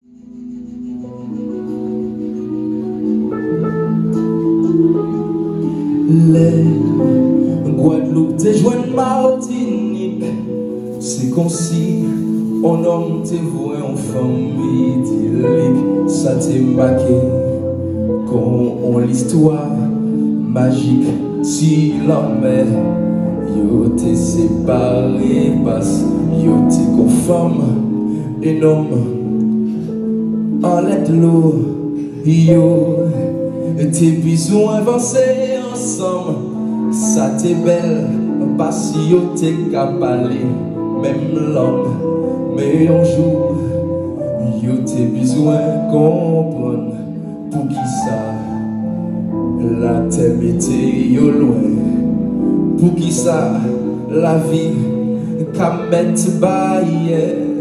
Les Guadeloupe te joignent Martinique, c'est comme si on homme te voit en famille idyllique. Ça t'est marqué comme l'histoire magique. Si l'homme yo te séparé parce yo te conforme un homme en lettre l'eau yo t'es besoin avancer ensemble. Ça t'est belle parce que yo t'es capable même l'homme. Mais un jour yo t'es besoin comprendre pour qui ça la terre mettait yo loin. Pour qui ça la vie qu'a mette baille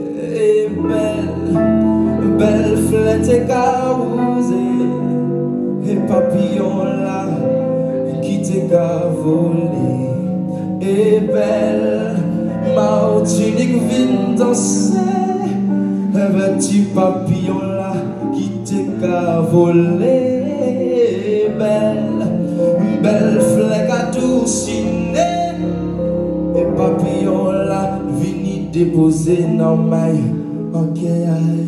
belle flèche et carousée et papillon là qui t'est volé et belle Martinique vient danser un petit papillon là qui t'est volé belle flèche à tout ciné et papillon là vini déposer dans maille en caille.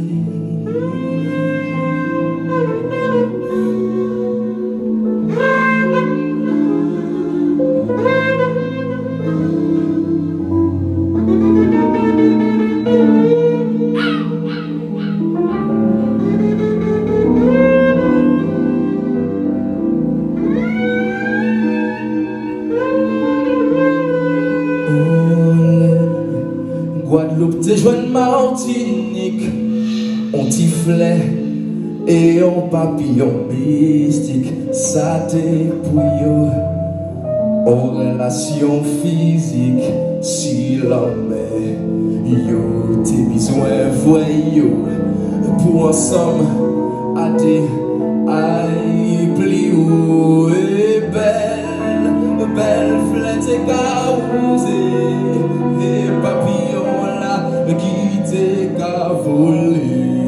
Guadeloupe te joignent Martinique, on tiflet et on papillon mystique. Ça t'est pour yo en relation physique. Si l'homme yo t'es besoin voyou pour ensemble à des aïe pli ou et belle flèche et carousée et papillon qui t'est volé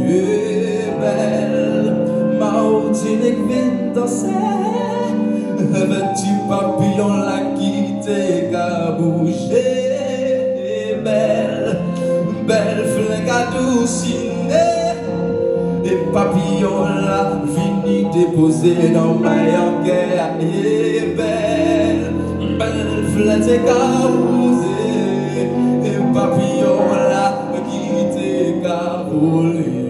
belle Martinique vient danser un petit papillon là qui t'est bougé belle flingue à douciner et papillon là vini déposer dans ma guerre et belle flingue et carousée et papillon là qui t'est volé.